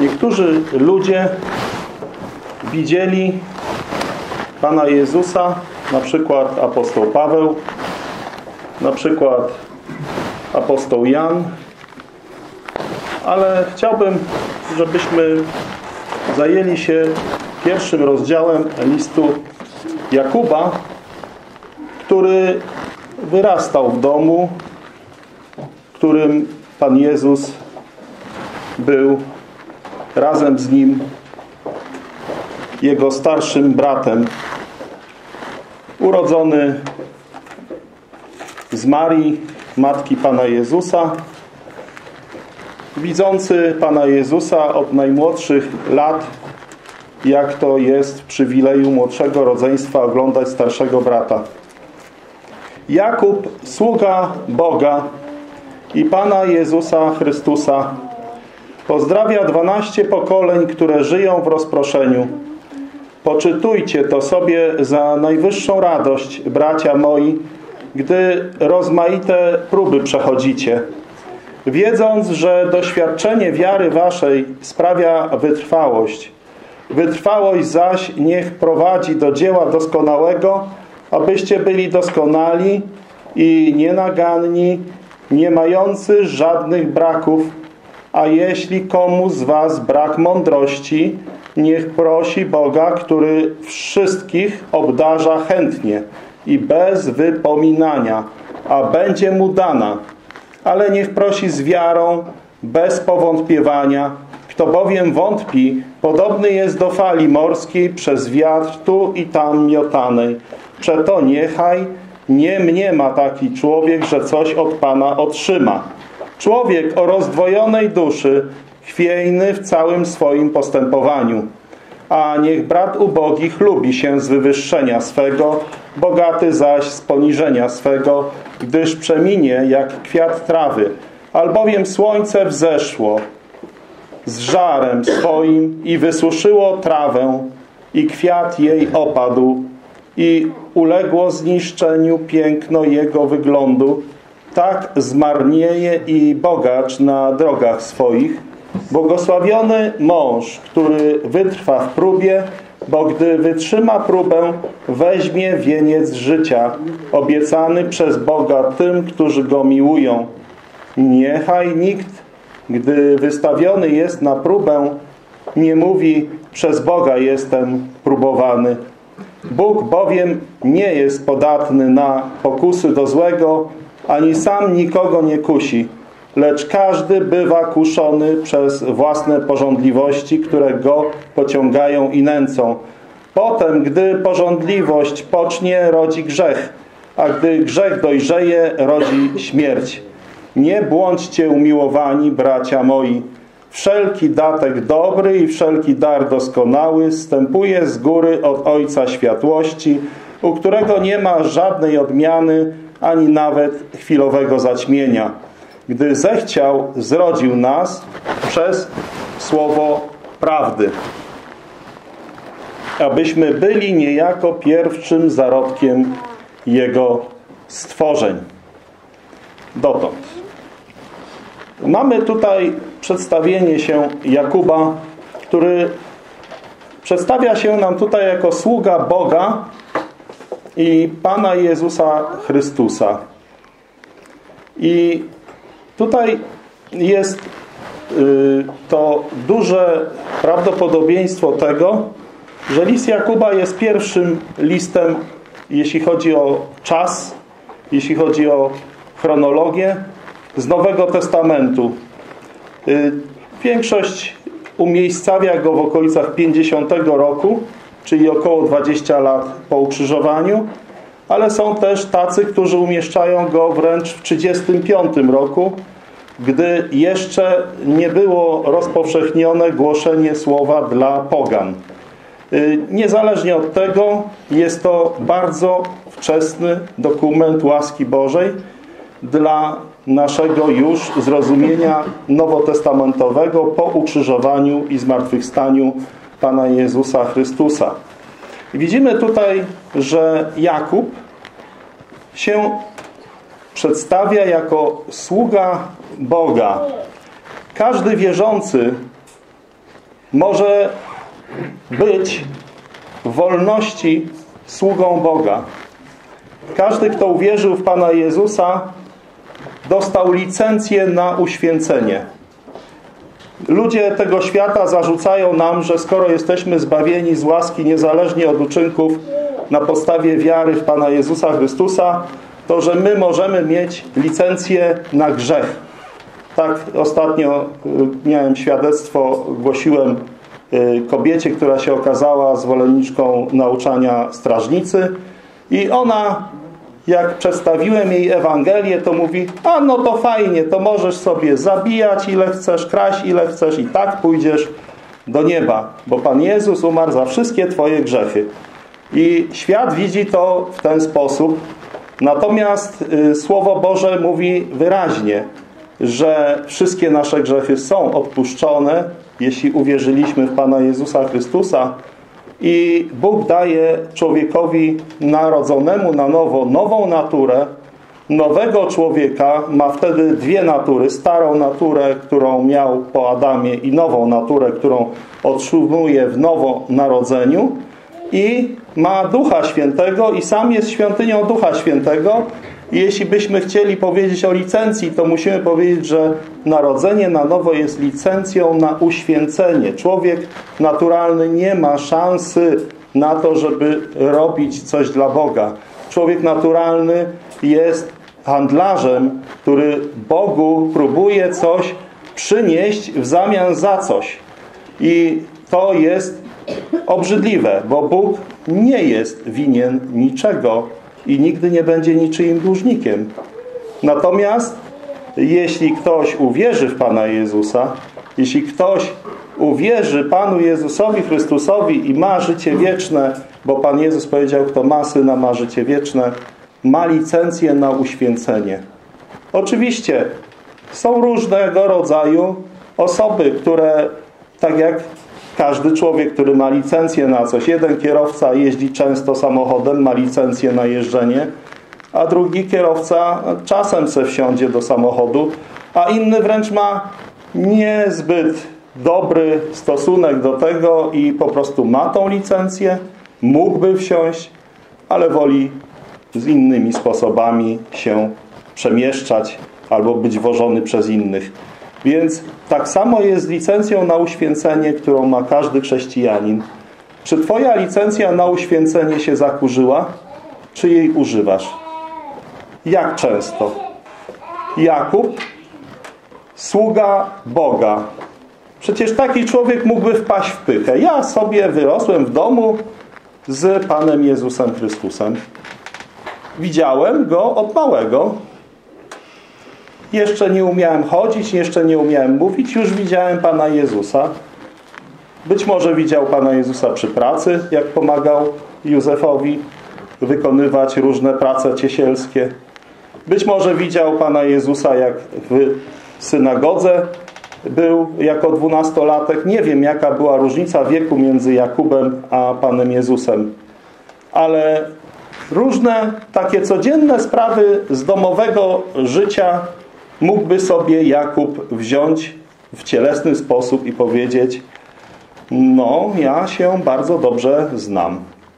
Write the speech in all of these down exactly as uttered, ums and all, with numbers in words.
niektórzy ludzie widzieli Pana Jezusa, na przykład apostoł Paweł, na przykład apostoł Jan, ale chciałbym, żebyśmy zajęli się pierwszym rozdziałem listu Jakuba, który wyrastał w domu, w którym Pan Jezus był razem z nim, jego starszym bratem, urodzony z Marii, matki Pana Jezusa, widzący Pana Jezusa od najmłodszych lat, jak to jest w przywileju młodszego rodzeństwa oglądać starszego brata. Jakub, sługa Boga i Pana Jezusa Chrystusa, pozdrawia dwanaście pokoleń, które żyją w rozproszeniu. Poczytujcie to sobie za najwyższą radość, bracia moi, gdy rozmaite próby przechodzicie, wiedząc, że doświadczenie wiary waszej sprawia wytrwałość. Wytrwałość zaś niech prowadzi do dzieła doskonałego, abyście byli doskonali i nienaganni, nie mający żadnych braków. A jeśli komu z was brak mądrości, niech prosi Boga, który wszystkich obdarza chętnie i bez wypominania, a będzie mu dana. Ale niech prosi z wiarą, bez powątpiewania. Kto bowiem wątpi, podobny jest do fali morskiej przez wiatr tu i tam miotanej. Przeto niechaj nie mniema taki człowiek, że coś od Pana otrzyma. Człowiek o rozdwojonej duszy, chwiejny w całym swoim postępowaniu. A niech brat ubogi chlubi się z wywyższenia swego, bogaty zaś z poniżenia swego, gdyż przeminie jak kwiat trawy. Albowiem słońce wzeszło z żarem swoim i wysuszyło trawę i kwiat jej opadł i uległo zniszczeniu piękno jego wyglądu. Tak zmarnieje i bogacz na drogach swoich. Błogosławiony mąż, który wytrwa w próbie, bo gdy wytrzyma próbę, weźmie wieniec życia, obiecany przez Boga tym, którzy Go miłują. Niechaj nikt, gdy wystawiony jest na próbę, nie mówi: przez Boga jestem próbowany. Bóg bowiem nie jest podatny na pokusy do złego, ani sam nikogo nie kusi, lecz każdy bywa kuszony przez własne pożądliwości, które go pociągają i nęcą. Potem, gdy pożądliwość pocznie, rodzi grzech, a gdy grzech dojrzeje, rodzi śmierć. Nie błądźcie, umiłowani bracia moi. Wszelki datek dobry i wszelki dar doskonały zstępuje z góry od Ojca Światłości, u którego nie ma żadnej odmiany, ani nawet chwilowego zaćmienia. Gdy zechciał, zrodził nas przez słowo prawdy, abyśmy byli niejako pierwszym zarodkiem Jego stworzeń. Dotąd. Mamy tutaj przedstawienie się Jakuba, który przedstawia się nam tutaj jako sługa Boga i Pana Jezusa Chrystusa. I tutaj jest y, to duże prawdopodobieństwo tego, że list Jakuba jest pierwszym listem, jeśli chodzi o czas, jeśli chodzi o chronologię, z Nowego Testamentu. Y, większość umiejscawia go w okolicach pięćdziesiątego roku, czyli około dwadzieścia lat po ukrzyżowaniu, ale są też tacy, którzy umieszczają go wręcz w trzydziestym piątym roku, gdy jeszcze nie było rozpowszechnione głoszenie słowa dla pogan. Niezależnie od tego, jest to bardzo wczesny dokument łaski Bożej dla naszego już zrozumienia nowotestamentowego po ukrzyżowaniu i zmartwychwstaniu Pana Jezusa Chrystusa. Widzimy tutaj, że Jakub się przedstawia jako sługa Boga. Każdy wierzący może być w wolności sługą Boga. Każdy, kto uwierzył w Pana Jezusa, dostał licencję na uświęcenie. Ludzie tego świata zarzucają nam, że skoro jesteśmy zbawieni z łaski niezależnie od uczynków na podstawie wiary w Pana Jezusa Chrystusa, to że my możemy mieć licencję na grzech. Tak ostatnio miałem świadectwo, głosiłem kobiecie, która się okazała zwolenniczką nauczania strażnicy i ona, jak przedstawiłem jej Ewangelię, to mówi: a no to fajnie, to możesz sobie zabijać ile chcesz, kraść ile chcesz i tak pójdziesz do nieba, bo Pan Jezus umarł za wszystkie twoje grzechy. I świat widzi to w ten sposób. Natomiast y, Słowo Boże mówi wyraźnie, że wszystkie nasze grzechy są odpuszczone, jeśli uwierzyliśmy w Pana Jezusa Chrystusa, i Bóg daje człowiekowi narodzonemu na nowo nową naturę, nowego człowieka. Ma wtedy dwie natury. Starą naturę, którą miał po Adamie, i nową naturę, którą otrzymuje w nowonarodzeniu. I ma Ducha Świętego i sam jest świątynią Ducha Świętego. I jeśli byśmy chcieli powiedzieć o licencji, to musimy powiedzieć, że narodzenie na nowo jest licencją na uświęcenie. Człowiek naturalny nie ma szansy na to, żeby robić coś dla Boga. Człowiek naturalny jest handlarzem, który Bogu próbuje coś przynieść w zamian za coś. I to jest obrzydliwe, bo Bóg nie jest winien niczego i nigdy nie będzie niczyim dłużnikiem. Natomiast jeśli ktoś uwierzy w Pana Jezusa, jeśli ktoś uwierzy Panu Jezusowi Chrystusowi i ma życie wieczne, bo Pan Jezus powiedział: kto ma Syna, ma życie wieczne, ma licencję na uświęcenie. Oczywiście są różnego rodzaju osoby, które, tak jak każdy człowiek, który ma licencję na coś. Jeden kierowca jeździ często samochodem, ma licencję na jeżdżenie, a drugi kierowca czasem se wsiądzie do samochodu, a inny wręcz ma niezbyt dobry stosunek do tego i po prostu ma tą licencję, mógłby wsiąść, ale woli z innymi sposobami się przemieszczać albo być wożony przez innych. Więc tak samo jest z licencją na uświęcenie, którą ma każdy chrześcijanin. Czy twoja licencja na uświęcenie się zakurzyła? Czy jej używasz? Jak często? Jakub, sługa Boga. Przecież taki człowiek mógłby wpaść w pychę. Ja sobie wyrosłem w domu z Panem Jezusem Chrystusem. Widziałem Go od małego. Jeszcze nie umiałem chodzić, jeszcze nie umiałem mówić, już widziałem Pana Jezusa. Być może widział Pana Jezusa przy pracy, jak pomagał Józefowi wykonywać różne prace ciesielskie. Być może widział Pana Jezusa, jak w synagodze był jako dwunastolatek. Nie wiem, jaka była różnica wieku między Jakubem a Panem Jezusem. Ale różne takie codzienne sprawy z domowego życia mógłby sobie Jakub wziąć w cielesny sposób i powiedzieć: no, ja się bardzo dobrze znam.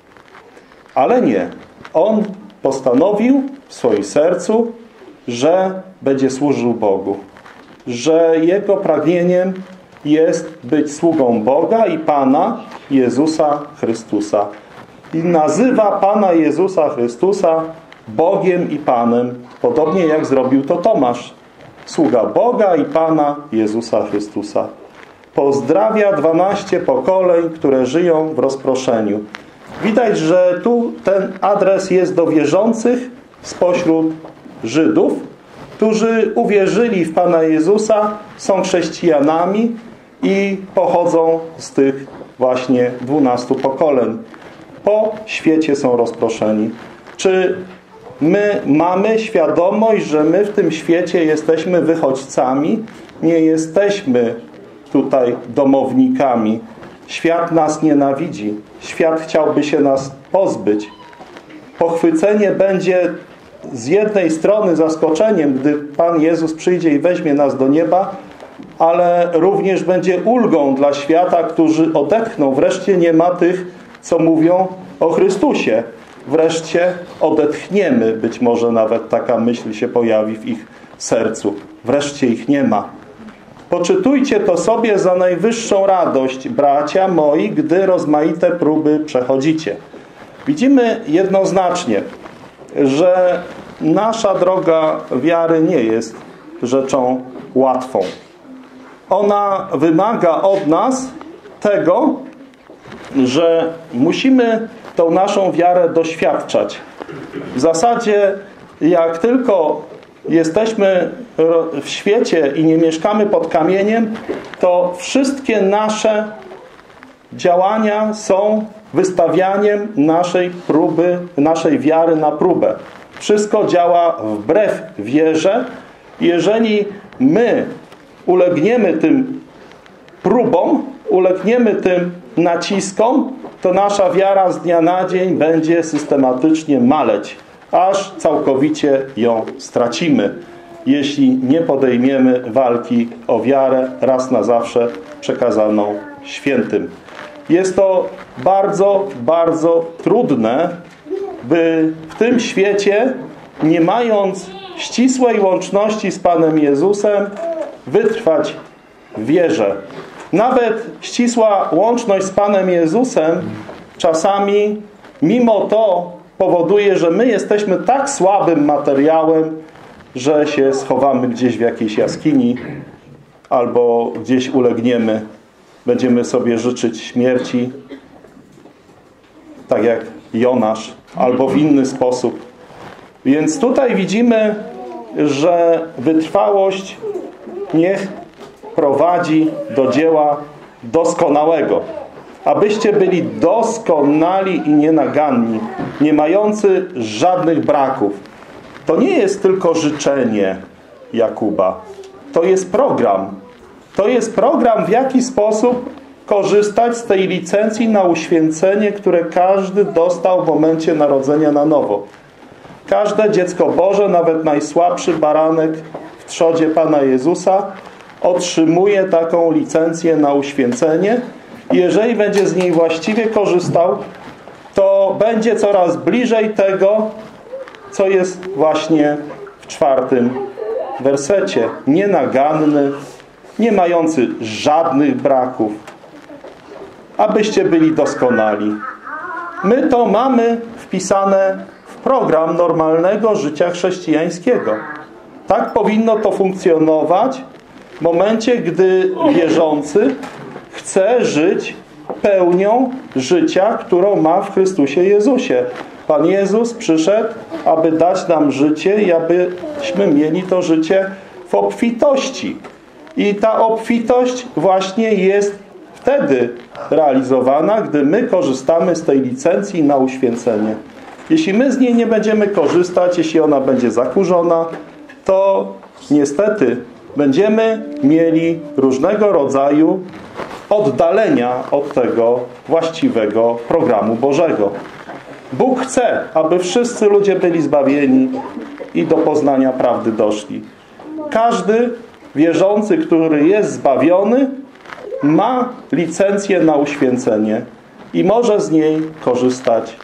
Ale nie. On postanowił w swoim sercu, że będzie służył Bogu. Że jego pragnieniem jest być sługą Boga i Pana Jezusa Chrystusa. I nazywa Pana Jezusa Chrystusa Bogiem i Panem, podobnie jak zrobił to Tomasz, sługa Boga i Pana Jezusa Chrystusa. Pozdrawia dwanaście pokoleń, które żyją w rozproszeniu. Widać, że tu ten adres jest do wierzących spośród Żydów, którzy uwierzyli w Pana Jezusa, są chrześcijanami i pochodzą z tych właśnie dwunastu pokoleń. Po świecie są rozproszeni. Czy my mamy świadomość, że my w tym świecie jesteśmy wychodźcami? Nie jesteśmy tutaj domownikami. Świat nas nienawidzi. Świat chciałby się nas pozbyć. Pochwycenie będzie z jednej strony zaskoczeniem, gdy Pan Jezus przyjdzie i weźmie nas do nieba, ale również będzie ulgą dla świata, którzy odetchną. Wreszcie nie ma tych, co mówią o Chrystusie. Wreszcie odetchniemy. Być może nawet taka myśl się pojawi w ich sercu. Wreszcie ich nie ma. Poczytujcie to sobie za najwyższą radość, bracia moi, gdy rozmaite próby przechodzicie. Widzimy jednoznacznie, że nasza droga wiary nie jest rzeczą łatwą. Ona wymaga od nas tego, że musimy tą naszą wiarę doświadczać. W zasadzie jak tylko jesteśmy w świecie i nie mieszkamy pod kamieniem, to wszystkie nasze działania są wystawianiem naszej próby, naszej wiary na próbę. Wszystko działa wbrew wierze. Jeżeli my ulegniemy tym próbom, ulegniemy tym naciskom, to nasza wiara z dnia na dzień będzie systematycznie maleć, aż całkowicie ją stracimy, jeśli nie podejmiemy walki o wiarę raz na zawsze przekazaną świętym. Jest to bardzo, bardzo trudne, by w tym świecie, nie mając ścisłej łączności z Panem Jezusem, wytrwać w wierze. Nawet ścisła łączność z Panem Jezusem czasami mimo to powoduje, że my jesteśmy tak słabym materiałem, że się schowamy gdzieś w jakiejś jaskini albo gdzieś ulegniemy. Będziemy sobie życzyć śmierci, tak jak Jonasz, albo w inny sposób. Więc tutaj widzimy, że wytrwałość niech prowadzi do dzieła doskonałego. Abyście byli doskonali i nienaganni, nie mający żadnych braków. To nie jest tylko życzenie Jakuba. To jest program. To jest program, w jaki sposób korzystać z tej licencji na uświęcenie, które każdy dostał w momencie narodzenia na nowo. Każde dziecko Boże, nawet najsłabszy baranek w trzodzie Pana Jezusa, otrzymuje taką licencję na uświęcenie. I jeżeli będzie z niej właściwie korzystał, to będzie coraz bliżej tego, co jest właśnie w czwartym wersecie. Nienaganny, nie mający żadnych braków, abyście byli doskonali. My to mamy wpisane w program normalnego życia chrześcijańskiego. Tak powinno to funkcjonować w momencie, gdy wierzący chce żyć pełnią życia, którą ma w Chrystusie Jezusie. Pan Jezus przyszedł, aby dać nam życie i abyśmy mieli to życie w obfitości. I ta obfitość właśnie jest wtedy realizowana, gdy my korzystamy z tej licencji na uświęcenie. Jeśli my z niej nie będziemy korzystać, jeśli ona będzie zakurzona, to niestety będziemy mieli różnego rodzaju oddalenia od tego właściwego programu Bożego. Bóg chce, aby wszyscy ludzie byli zbawieni i do poznania prawdy doszli. Każdy wierzący, który jest zbawiony, ma licencję na uświęcenie i może z niej korzystać.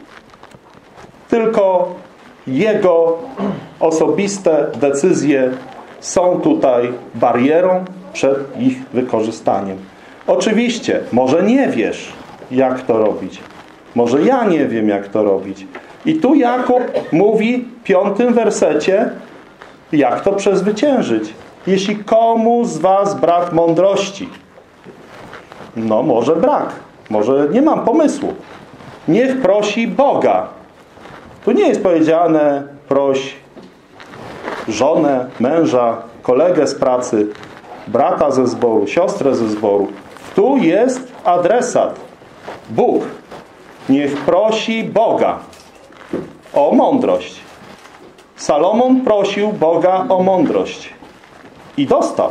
Tylko jego osobiste decyzje są tutaj barierą przed ich wykorzystaniem. Oczywiście, może nie wiesz, jak to robić. Może ja nie wiem, jak to robić. I tu Jakub mówi w piątym wersecie, jak to przezwyciężyć. Jeśli komu z was brak mądrości, no może brak, może nie mam pomysłu. Niech prosi Boga. Tu nie jest powiedziane proś żonę, męża, kolegę z pracy, brata ze zboru, siostrę ze zboru. Tu jest adresat. Bóg. Niech prosi Boga o mądrość. Salomon prosił Boga o mądrość. I dostał.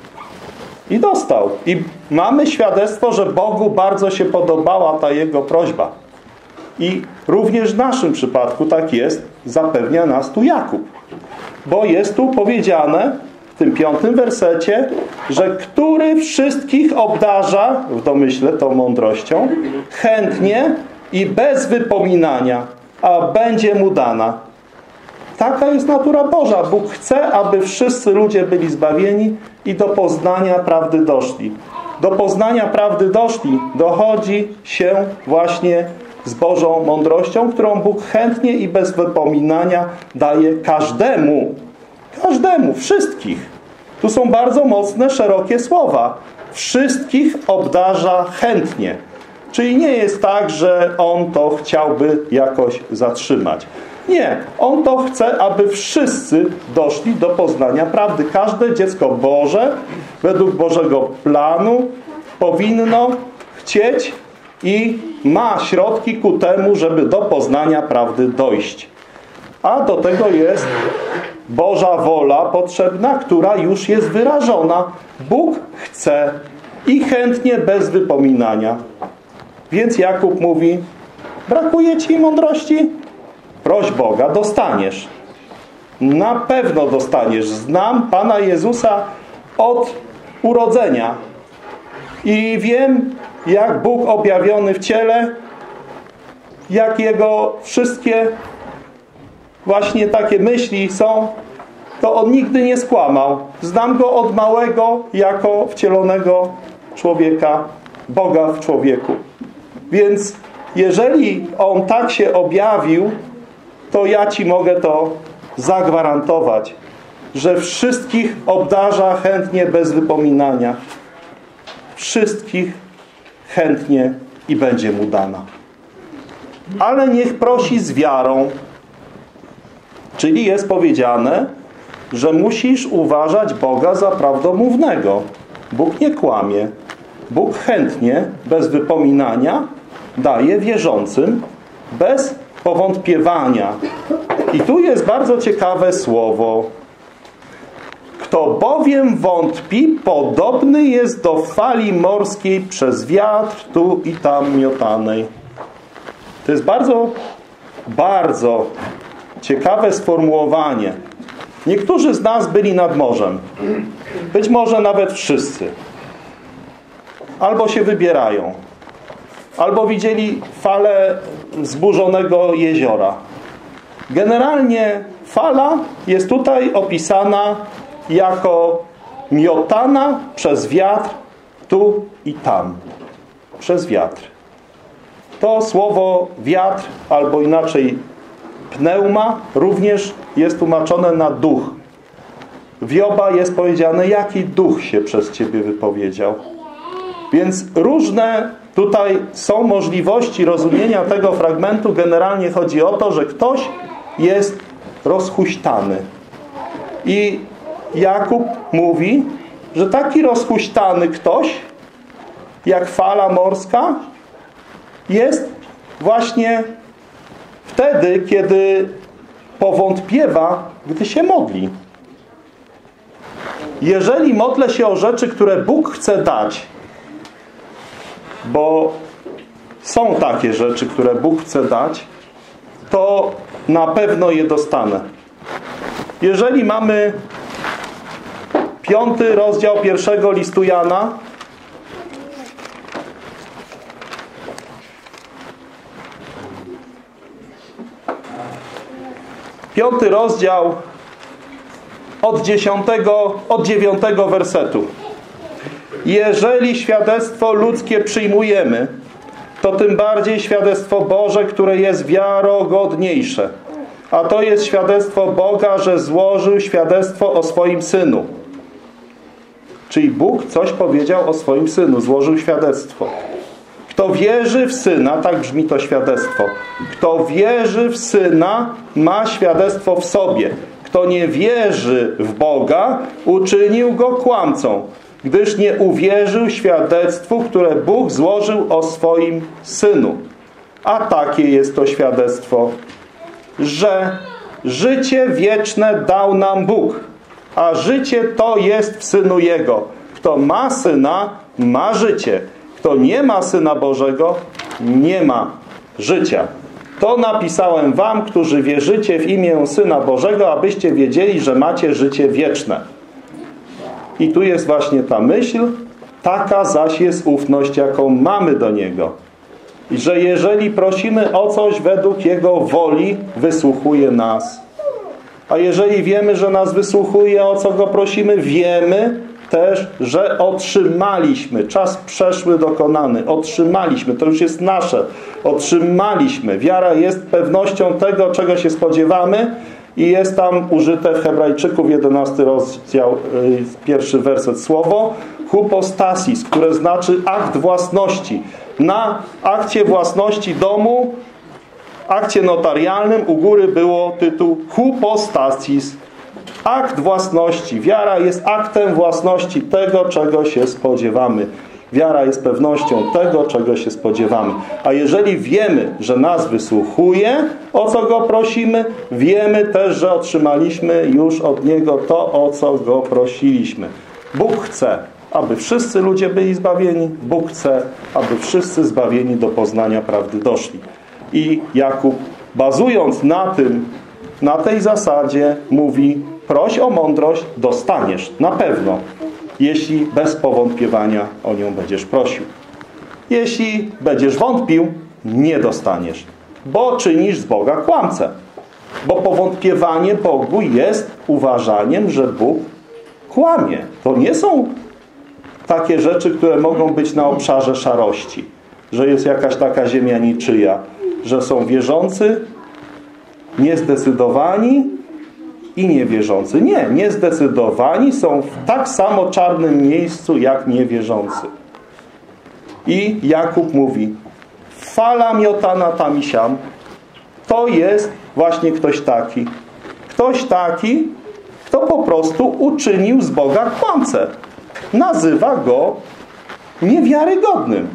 I dostał. I mamy świadectwo, że Bogu bardzo się podobała ta jego prośba. I również w naszym przypadku tak jest. Zapewnia nas tu Jakub. Bo jest tu powiedziane, w tym piątym wersecie, że który wszystkich obdarza, w domyśle tą mądrością, chętnie i bez wypominania, a będzie mu dana. Taka jest natura Boża. Bóg chce, aby wszyscy ludzie byli zbawieni i do poznania prawdy doszli. Do poznania prawdy doszli, dochodzi się właśnie z Bożą mądrością, którą Bóg chętnie i bez wypominania daje każdemu. Każdemu, wszystkich. Tu są bardzo mocne, szerokie słowa. Wszystkich obdarza chętnie. Czyli nie jest tak, że On to chciałby jakoś zatrzymać. Nie, On to chce, aby wszyscy doszli do poznania prawdy. Każde dziecko Boże, według Bożego planu, powinno chcieć i ma środki ku temu, żeby do poznania prawdy dojść. A do tego jest Boża wola potrzebna, która już jest wyrażona. Bóg chce i chętnie, bez wypominania. Więc Jakub mówi, brakuje ci mądrości? Proś Boga, dostaniesz. Na pewno dostaniesz. Znam Pana Jezusa od urodzenia. I wiem, jak Bóg objawiony w ciele, jak Jego wszystkie właśnie takie myśli są, to On nigdy nie skłamał. Znam Go od małego jako wcielonego człowieka, Boga w człowieku. Więc jeżeli On tak się objawił, to ja Ci mogę to zagwarantować, że wszystkich obdarza chętnie bez wypominania. Wszystkich chętnie i będzie mu dana. Ale niech prosi z wiarą. Czyli jest powiedziane, że musisz uważać Boga za prawdomównego. Bóg nie kłamie. Bóg chętnie, bez wypominania, daje wierzącym, bez powątpiewania. I tu jest bardzo ciekawe słowo. Kto bowiem wątpi, podobny jest do fali morskiej przez wiatr tu i tam miotanej. To jest bardzo, bardzo ciekawe sformułowanie. Niektórzy z nas byli nad morzem. Być może nawet wszyscy. Albo się wybierają. Albo widzieli falę zburzonego jeziora. Generalnie fala jest tutaj opisana jako miotana przez wiatr tu i tam. Przez wiatr. To słowo wiatr, albo inaczej pneuma, również jest tłumaczone na duch. W Joba jest powiedziane, jaki duch się przez ciebie wypowiedział. Więc różne tutaj są możliwości rozumienia tego fragmentu. Generalnie chodzi o to, że ktoś jest rozhuśtany. I Jakub mówi, że taki rozhuśtany ktoś, jak fala morska, jest właśnie wtedy, kiedy powątpiewa, gdy się modli. Jeżeli modlę się o rzeczy, które Bóg chce dać, bo są takie rzeczy, które Bóg chce dać, to na pewno je dostanę. Jeżeli mamy piąty rozdział pierwszego listu Jana, piąty rozdział od dziesiątego, od dziewiątego wersetu. Jeżeli świadectwo ludzkie przyjmujemy, to tym bardziej świadectwo Boże, które jest wiarogodniejsze. A to jest świadectwo Boga, że złożył świadectwo o swoim Synu. Czyli Bóg coś powiedział o swoim Synu, złożył świadectwo. Kto wierzy w Syna, tak brzmi to świadectwo. Kto wierzy w Syna, ma świadectwo w sobie. Kto nie wierzy w Boga, uczynił go kłamcą, gdyż nie uwierzył świadectwu, które Bóg złożył o swoim Synu. A takie jest to świadectwo, że życie wieczne dał nam Bóg, a życie to jest w Synu Jego. Kto ma Syna, ma życie. Kto nie ma Syna Bożego, nie ma życia. To napisałem wam, którzy wierzycie w imię Syna Bożego, abyście wiedzieli, że macie życie wieczne. I tu jest właśnie ta myśl, taka zaś jest ufność, jaką mamy do Niego. I że jeżeli prosimy o coś według Jego woli, wysłuchuje nas. A jeżeli wiemy, że nas wysłuchuje, o co Go prosimy, wiemy też, że otrzymaliśmy. Czas przeszły dokonany. Otrzymaliśmy. To już jest nasze. Otrzymaliśmy. Wiara jest pewnością tego, czego się spodziewamy i jest tam użyte w Hebrajczyków jedenasty rozdział, pierwszy werset słowo hypostasis, które znaczy akt własności. Na akcie własności domu, akcie notarialnym u góry było tytuł hypostasis. Akt własności. Wiara jest aktem własności tego, czego się spodziewamy. Wiara jest pewnością tego, czego się spodziewamy. A jeżeli wiemy, że nas wysłuchuje, o co Go prosimy, wiemy też, że otrzymaliśmy już od Niego to, o co Go prosiliśmy. Bóg chce, aby wszyscy ludzie byli zbawieni. Bóg chce, aby wszyscy zbawieni do poznania prawdy doszli. I Jakub, bazując na tym, na tej zasadzie, mówi: proś o mądrość, dostaniesz. Na pewno. Jeśli bez powątpiewania o nią będziesz prosił. Jeśli będziesz wątpił, nie dostaniesz. Bo czynisz z Boga kłamcę. Bo powątpiewanie Bogu jest uważaniem, że Bóg kłamie. To nie są takie rzeczy, które mogą być na obszarze szarości. Że jest jakaś taka ziemia niczyja. Że są wierzący, niezdecydowani i niewierzący. Nie, niezdecydowani są w tak samo czarnym miejscu, jak niewierzący. I Jakub mówi: fala miotana tam i siam. To jest właśnie ktoś taki. Ktoś taki, kto po prostu uczynił z Boga kłamcę. Nazywa Go niewiarygodnym.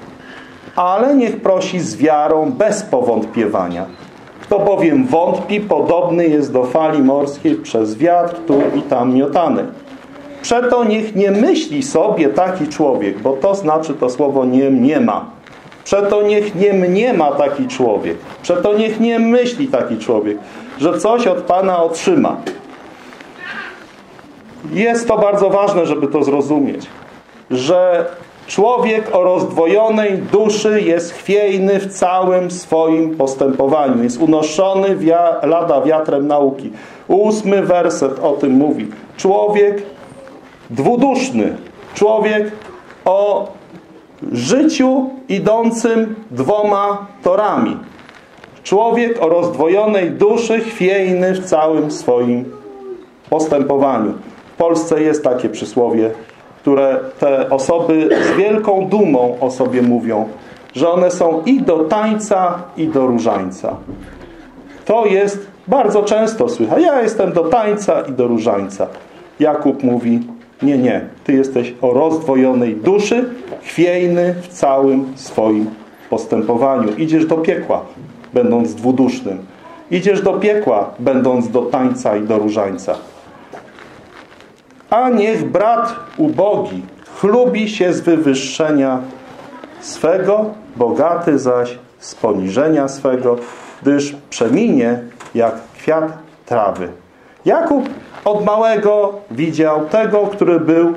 Ale niech prosi z wiarą, bez powątpiewania. Kto bowiem wątpi, podobny jest do fali morskiej przez wiatr tu i tam miotany. Przeto niech nie myśli sobie taki człowiek, bo to znaczy to słowo nie mniema. Przeto niech nie mniema taki człowiek. Przeto niech nie myśli taki człowiek, że coś od Pana otrzyma. Jest to bardzo ważne, żeby to zrozumieć, że człowiek o rozdwojonej duszy jest chwiejny w całym swoim postępowaniu. Jest unoszony wia lada wiatrem nauki. Ósmy werset o tym mówi. Człowiek dwuduszny. Człowiek o życiu idącym dwoma torami. Człowiek o rozdwojonej duszy, chwiejny w całym swoim postępowaniu. W Polsce jest takie przysłowie, które te osoby z wielką dumą o sobie mówią, że one są i do tańca, i do różańca. To jest bardzo często słychać. Ja jestem do tańca i do różańca. Jakub mówi: nie, nie. Ty jesteś o rozdwojonej duszy, chwiejny w całym swoim postępowaniu. Idziesz do piekła, będąc dwudusznym. Idziesz do piekła, będąc do tańca i do różańca. A niech brat ubogi chlubi się z wywyższenia swego, bogaty zaś z poniżenia swego, gdyż przeminie jak kwiat trawy. Jakub od małego widział tego, który był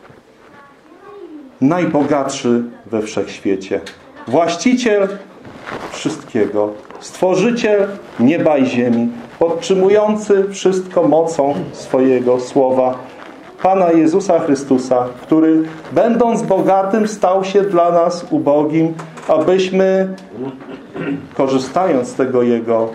najbogatszy we wszechświecie. Właściciel wszystkiego, stworzyciel nieba i ziemi, podtrzymujący wszystko mocą swojego słowa, Pana Jezusa Chrystusa, który będąc bogatym stał się dla nas ubogim, abyśmy korzystając z tego Jego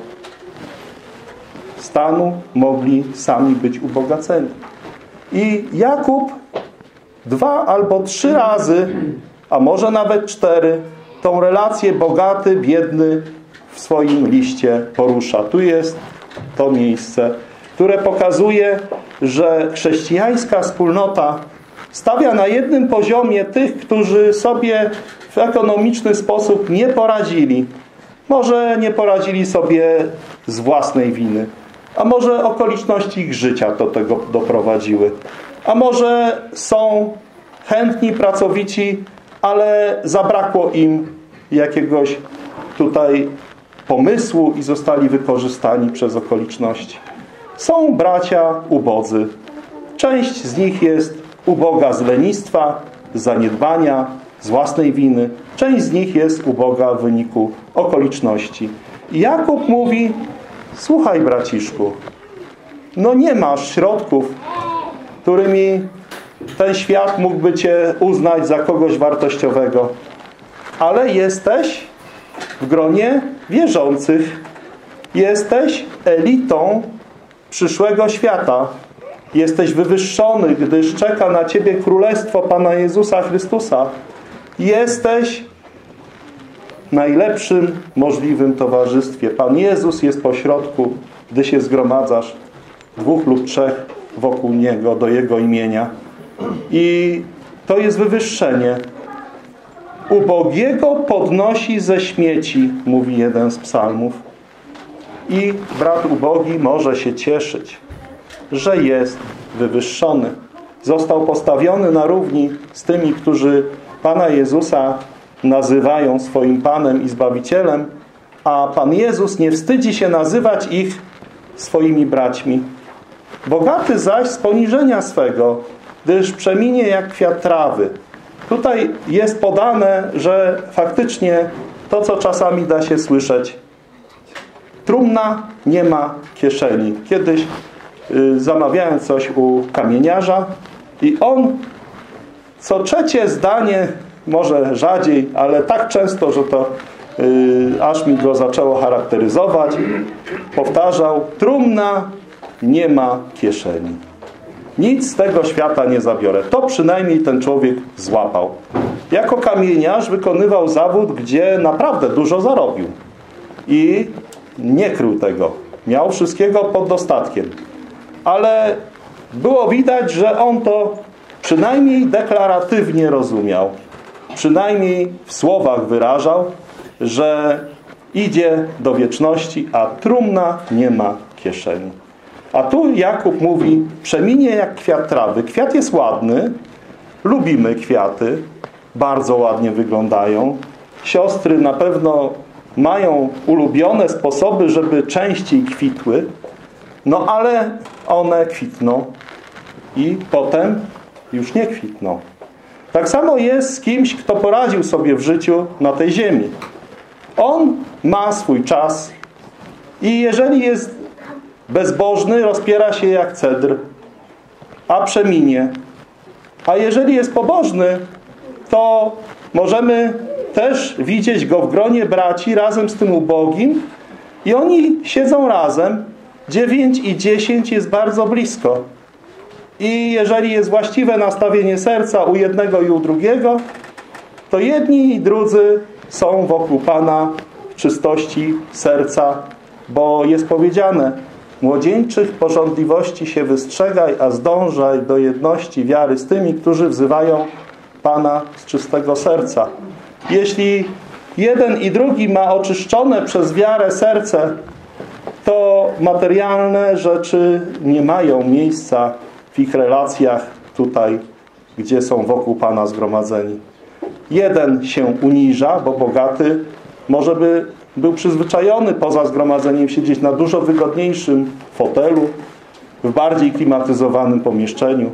stanu mogli sami być ubogaceni. I Jakub dwa albo trzy razy, a może nawet cztery, tą relację bogaty, biedny w swoim liście porusza. Tu jest to miejsce, które pokazuje, że chrześcijańska wspólnota stawia na jednym poziomie tych, którzy sobie w ekonomiczny sposób nie poradzili. Może nie poradzili sobie z własnej winy, a może okoliczności ich życia do tego doprowadziły. A może są chętni, pracowici, ale zabrakło im jakiegoś tutaj pomysłu i zostali wykorzystani przez okoliczności. Są bracia ubodzy. Część z nich jest uboga z lenistwa, z zaniedbania, z własnej winy. Część z nich jest uboga w wyniku okoliczności. I Jakub mówi, słuchaj braciszku, no nie masz środków, którymi ten świat mógłby cię uznać za kogoś wartościowego, ale jesteś w gronie wierzących. Jesteś elitą przyszłego świata. Jesteś wywyższony, gdyż czeka na ciebie królestwo Pana Jezusa Chrystusa. Jesteś w najlepszym możliwym towarzystwie. Pan Jezus jest pośrodku, gdy się zgromadzasz dwóch lub trzech wokół Niego, do Jego imienia. I to jest wywyższenie. Ubogiego podnosi ze śmieci, mówi jeden z psalmów. I brat ubogi może się cieszyć, że jest wywyższony. Został postawiony na równi z tymi, którzy Pana Jezusa nazywają swoim Panem i Zbawicielem, a Pan Jezus nie wstydzi się nazywać ich swoimi braćmi. Bogaty zaś z poniżenia swego, gdyż przeminie jak kwiat trawy. Tutaj jest podane, że faktycznie to, co czasami da się słyszeć, trumna nie ma kieszeni. Kiedyś y, zamawiałem coś u kamieniarza i on co trzecie zdanie, może rzadziej, ale tak często, że to y, aż mi go zaczęło charakteryzować, powtarzał, trumna nie ma kieszeni. Nic z tego świata nie zabiorę. To przynajmniej ten człowiek złapał. Jako kamieniarz wykonywał zawód, gdzie naprawdę dużo zarobił. I nie krył tego. Miał wszystkiego pod dostatkiem. Ale było widać, że on to przynajmniej deklaratywnie rozumiał. Przynajmniej w słowach wyrażał, że idzie do wieczności, a trumna nie ma kieszeni. A tu Jakub mówi, przeminie jak kwiat trawy. Kwiat jest ładny, lubimy kwiaty, bardzo ładnie wyglądają. Siostry na pewno mają ulubione sposoby, żeby częściej kwitły, no ale one kwitną i potem już nie kwitną. Tak samo jest z kimś, kto poradził sobie w życiu na tej ziemi. On ma swój czas i jeżeli jest bezbożny, rozpiera się jak cedr, a przeminie. A jeżeli jest pobożny, to możemy też widzieć go w gronie braci razem z tym ubogim i oni siedzą razem. Dziewięć i dziesięć jest bardzo blisko. I jeżeli jest właściwe nastawienie serca u jednego i u drugiego, to jedni i drudzy są wokół Pana w czystości serca, bo jest powiedziane, młodzieńczych pożądliwości się wystrzegaj, a zdążaj do jedności wiary z tymi, którzy wzywają Pana z czystego serca. Jeśli jeden i drugi ma oczyszczone przez wiarę serce, to materialne rzeczy nie mają miejsca w ich relacjach tutaj, gdzie są wokół Pana zgromadzeni. Jeden się uniża, bo bogaty może by był przyzwyczajony poza zgromadzeniem siedzieć na dużo wygodniejszym fotelu, w bardziej klimatyzowanym pomieszczeniu.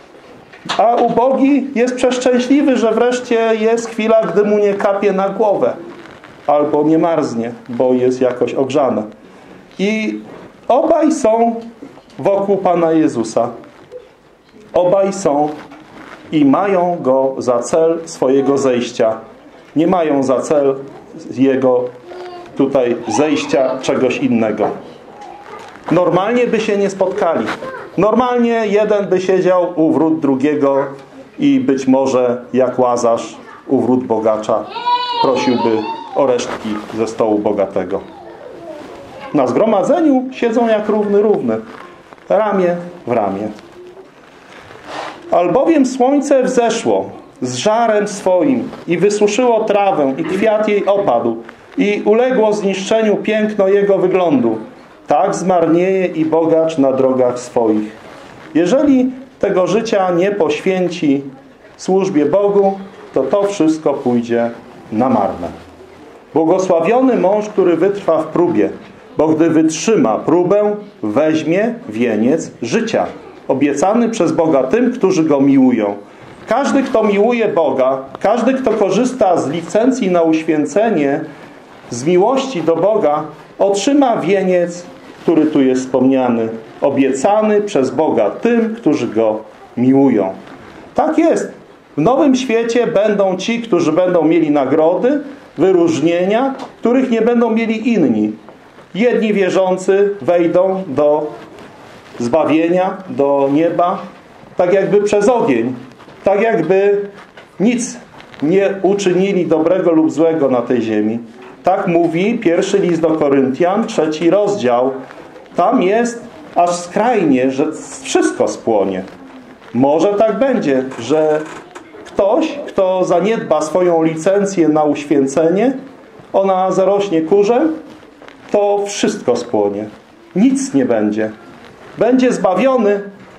A ubogi jest przeszczęśliwy, że wreszcie jest chwila, gdy mu nie kapie na głowę albo nie marznie, bo jest jakoś ogrzane. I obaj są wokół Pana Jezusa. Obaj są i mają Go za cel swojego zejścia. Nie mają za cel Jego tutaj zejścia czegoś innego. Normalnie by się nie spotkali. Normalnie jeden by siedział u wrót drugiego i być może jak Łazarz u wrót bogacza prosiłby o resztki ze stołu bogatego. Na zgromadzeniu siedzą jak równy równy. Ramię w ramię. Albowiem słońce wzeszło z żarem swoim i wysuszyło trawę i kwiat jej opadł i uległo zniszczeniu piękno jego wyglądu. Tak zmarnieje i bogacz na drogach swoich. Jeżeli tego życia nie poświęci służbie Bogu, to to wszystko pójdzie na marne. Błogosławiony mąż, który wytrwa w próbie, bo gdy wytrzyma próbę, weźmie wieniec życia Obiecany przez Boga tym, którzy Go miłują. Każdy, kto miłuje Boga, każdy, kto korzysta z licencji na uświęcenie, z miłości do Boga, otrzyma wieniec, który tu jest wspomniany. Obiecany przez Boga tym, którzy Go miłują. Tak jest. W nowym świecie będą ci, którzy będą mieli nagrody, wyróżnienia, których nie będą mieli inni. Jedni wierzący wejdą do zbawienia, do nieba, tak jakby przez ogień. Tak jakby nic nie uczynili dobrego lub złego na tej ziemi. Tak mówi pierwszy list do Koryntian, trzeci rozdział. Tam jest aż skrajnie, że wszystko spłonie. Może tak będzie, że ktoś, kto zaniedba swoją licencję na uświęcenie, ona zarośnie kurzem, to wszystko spłonie. Nic nie będzie. Będzie zbawiony,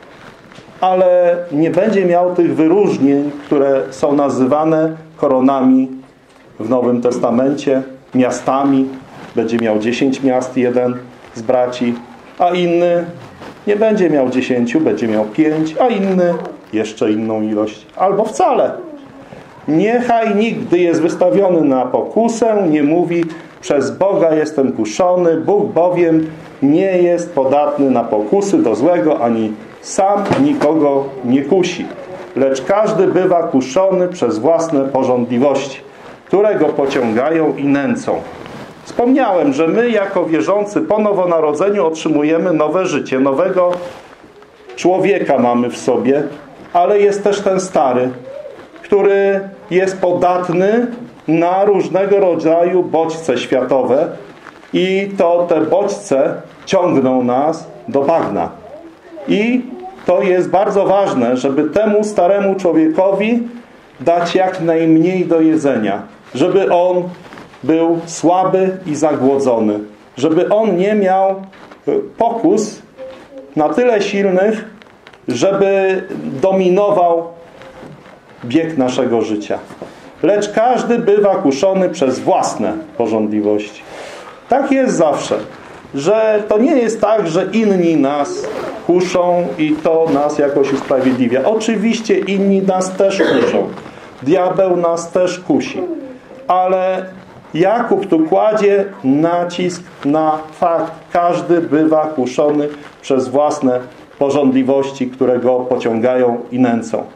ale nie będzie miał tych wyróżnień, które są nazywane koronami w Nowym Testamencie, miastami. Będzie miał dziesięć miast, jeden z braci, a inny nie będzie miał dziesięciu, będzie miał pięć, a inny jeszcze inną ilość, albo wcale. Niechaj nikt, gdy jest wystawiony na pokusę, nie mówi: przez Boga jestem kuszony, Bóg bowiem nie jest podatny na pokusy do złego, ani sam nikogo nie kusi. Lecz każdy bywa kuszony przez własne pożądliwości, które go pociągają i nęcą. Wspomniałem, że my jako wierzący po nowonarodzeniu otrzymujemy nowe życie, nowego człowieka mamy w sobie, ale jest też ten stary, który jest podatny na różnego rodzaju bodźce światowe i to te bodźce ciągną nas do bagna. I to jest bardzo ważne, żeby temu staremu człowiekowi dać jak najmniej do jedzenia, żeby on był słaby i zagłodzony, żeby on nie miał pokus na tyle silnych, żeby dominował bieg naszego życia. Lecz każdy bywa kuszony przez własne pożądliwości. Tak jest zawsze, że to nie jest tak, że inni nas kuszą i to nas jakoś usprawiedliwia. Oczywiście inni nas też kuszą. Diabeł nas też kusi. Ale Jakub tu kładzie nacisk na fakt. Każdy bywa kuszony przez własne pożądliwości, które go pociągają i nęcą.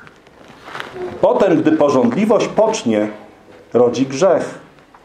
Potem, gdy pożądliwość pocznie, rodzi grzech.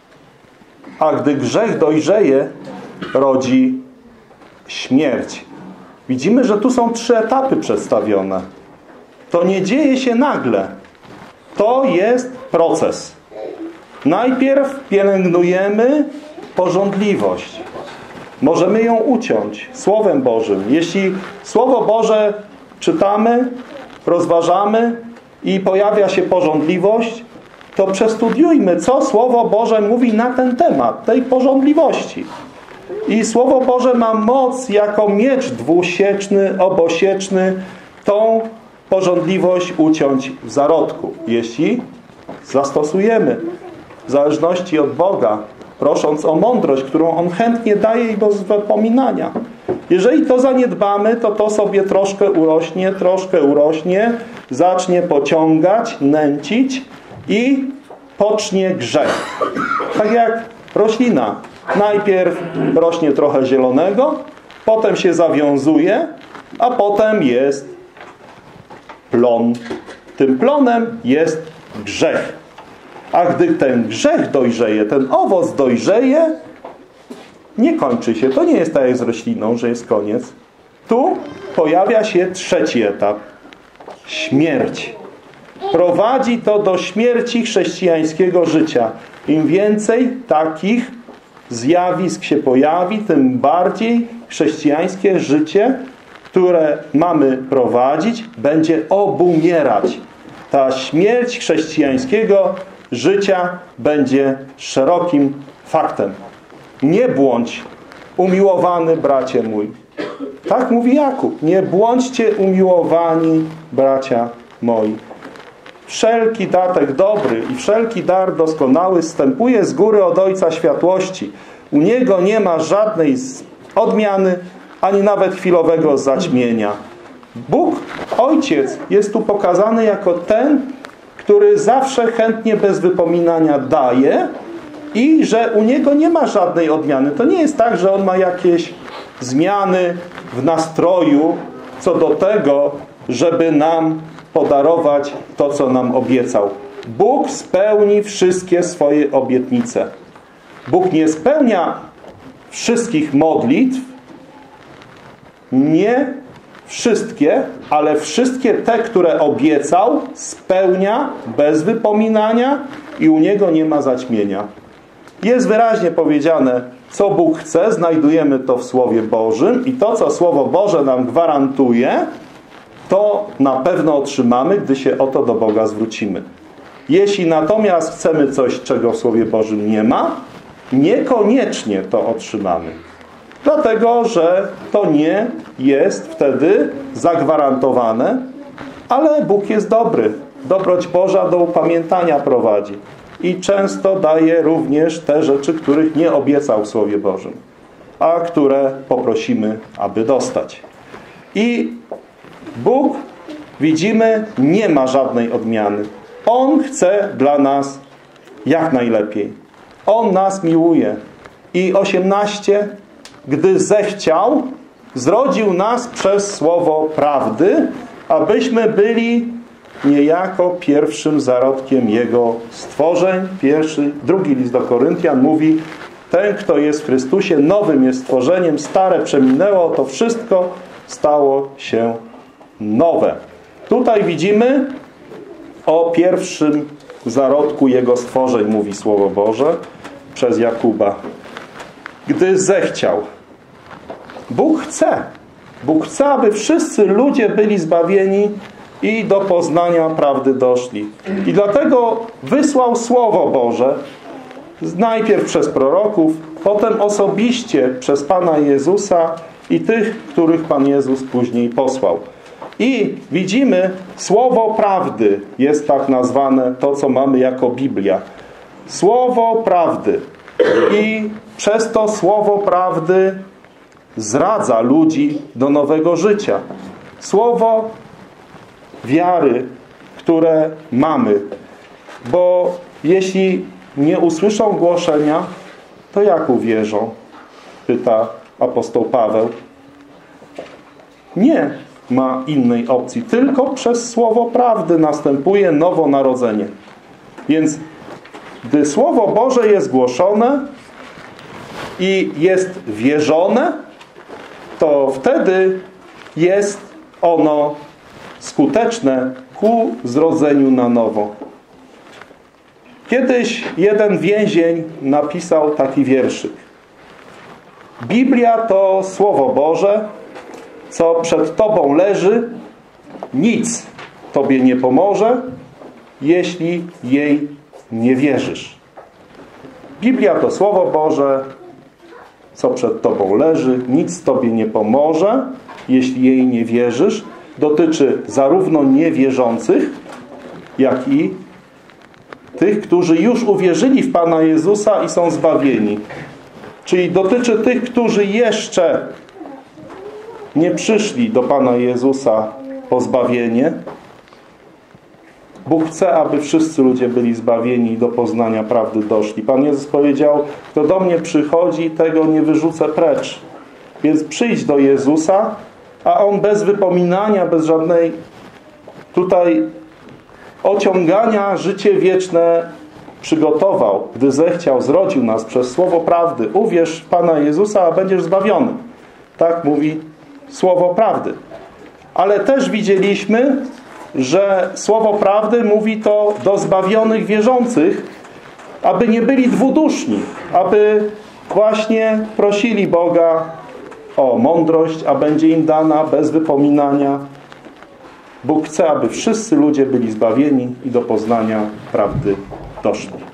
A gdy grzech dojrzeje, rodzi śmierć. Widzimy, że tu są trzy etapy przedstawione. To nie dzieje się nagle. To jest proces. Najpierw pielęgnujemy pożądliwość. Możemy ją uciąć Słowem Bożym. Jeśli Słowo Boże czytamy, rozważamy i pojawia się pożądliwość, to przestudiujmy, co Słowo Boże mówi na ten temat, tej pożądliwości. I Słowo Boże ma moc jako miecz dwusieczny, obosieczny, tą pożądliwość uciąć w zarodku, jeśli zastosujemy w zależności od Boga, prosząc o mądrość, którą On chętnie daje i bez zapominania. Jeżeli to zaniedbamy, to to sobie troszkę urośnie, troszkę urośnie, zacznie pociągać, nęcić i pocznie grzech. Tak jak roślina. Najpierw rośnie trochę zielonego, potem się zawiązuje, a potem jest plon. Tym plonem jest grzech. A gdy ten grzech dojrzeje, ten owoc dojrzeje, nie kończy się. To nie jest tak jak z rośliną, że jest koniec. Tu pojawia się trzeci etap. Śmierć. Prowadzi to do śmierci chrześcijańskiego życia. Im więcej takich zjawisk się pojawi, tym bardziej chrześcijańskie życie, które mamy prowadzić, będzie obumierać. Ta śmierć chrześcijańskiego życia będzie szerokim faktem. Nie błądź, umiłowany bracie mój. Tak mówi Jakub. Nie błądźcie, umiłowani bracia moi. Wszelki datek dobry i wszelki dar doskonały zstępuje z góry od Ojca Światłości. U Niego nie ma żadnej odmiany, ani nawet chwilowego zaćmienia. Bóg, Ojciec, jest tu pokazany jako ten, który zawsze chętnie, bez wypominania daje i że u Niego nie ma żadnej odmiany. To nie jest tak, że On ma jakieś zmiany w nastroju co do tego, żeby nam podarować to, co nam obiecał. Bóg spełni wszystkie swoje obietnice. Bóg nie spełnia wszystkich modlitw, nie wszystkie, ale wszystkie te, które obiecał, spełnia bez wypominania i u Niego nie ma zaćmienia. Jest wyraźnie powiedziane, co Bóg chce, znajdujemy to w Słowie Bożym i to, co Słowo Boże nam gwarantuje, to na pewno otrzymamy, gdy się o to do Boga zwrócimy. Jeśli natomiast chcemy coś, czego w Słowie Bożym nie ma, niekoniecznie to otrzymamy. Dlatego, że to nie jest wtedy zagwarantowane, ale Bóg jest dobry. Dobroć Boża do upamiętania prowadzi. I często daje również te rzeczy, których nie obiecał w Słowie Bożym, a które poprosimy, aby dostać. I Bóg, widzimy, nie ma żadnej odmiany. On chce dla nas jak najlepiej. On nas miłuje. I osiemnaście, gdy zechciał, zrodził nas przez słowo prawdy, abyśmy byli niejako pierwszym zarodkiem Jego stworzeń. Pierwszy, drugi list do Koryntian mówi, ten, kto jest w Chrystusie, nowym jest stworzeniem, stare przeminęło, to wszystko stało się nowe. Tutaj widzimy o pierwszym zarodku Jego stworzeń, mówi Słowo Boże przez Jakuba. Gdy zechciał. Bóg chce. Bóg chce, aby wszyscy ludzie byli zbawieni i do poznania prawdy doszli. I dlatego wysłał Słowo Boże najpierw przez proroków, potem osobiście przez Pana Jezusa i tych, których Pan Jezus później posłał. I widzimy, Słowo Prawdy jest tak nazwane, to co mamy jako Biblia. Słowo Prawdy. I przez to Słowo Prawdy zradza ludzi do nowego życia. Słowo wiary, które mamy. Bo jeśli nie usłyszą głoszenia, to jak uwierzą? Pyta apostoł Paweł. Nie ma innej opcji. Tylko przez Słowo Prawdy następuje nowonarodzenie. Więc gdy Słowo Boże jest głoszone i jest wierzone, to wtedy jest ono skuteczne ku zrodzeniu na nowo. Kiedyś jeden więzień napisał taki wierszyk. Biblia to Słowo Boże, co przed Tobą leży, nic Tobie nie pomoże, jeśli jej nie wierzysz. Biblia to Słowo Boże, co przed Tobą leży, nic Tobie nie pomoże, jeśli jej nie wierzysz. Dotyczy zarówno niewierzących, jak i tych, którzy już uwierzyli w Pana Jezusa i są zbawieni. Czyli dotyczy tych, którzy jeszcze nie przyszli do Pana Jezusa po zbawienie. Bóg chce, aby wszyscy ludzie byli zbawieni i do poznania prawdy doszli. Pan Jezus powiedział, kto do mnie przychodzi, tego nie wyrzucę precz. Więc przyjdź do Jezusa, a On bez wypominania, bez żadnej tutaj ociągania życie wieczne przygotował. Gdy zechciał, zrodził nas przez Słowo Prawdy. Uwierz w Pana Jezusa, a będziesz zbawiony. Tak mówi Słowo Prawdy. Ale też widzieliśmy, że Słowo Prawdy mówi to do zbawionych wierzących, aby nie byli dwuduszni, aby właśnie prosili Boga o mądrość, a będzie im dana bez wypominania. Bóg chce, aby wszyscy ludzie byli zbawieni i do poznania prawdy doszli.